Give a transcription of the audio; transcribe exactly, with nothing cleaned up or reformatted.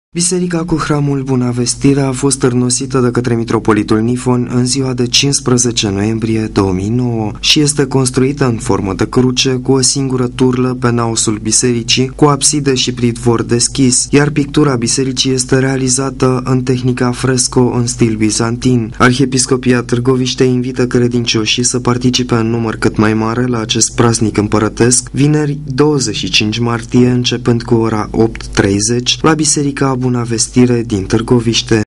Biserica cu hramul Bunavestire a fost târnosită de către mitropolitul Nifon în ziua de cincisprezece noiembrie două mii nouă și este construită în formă de cruce cu o singură turlă pe naosul bisericii, cu absidă și pridvor deschis, iar pictura bisericii este realizată în tehnica fresco în stil bizantin. Arhiepiscopia Târgoviște invită credincioșii să participe în număr cât mai mare la acest praznic împărătesc, vineri douăzeci și cinci martie, începând cu ora opt și treizeci, la Biserica Bunavestire din Târgoviște.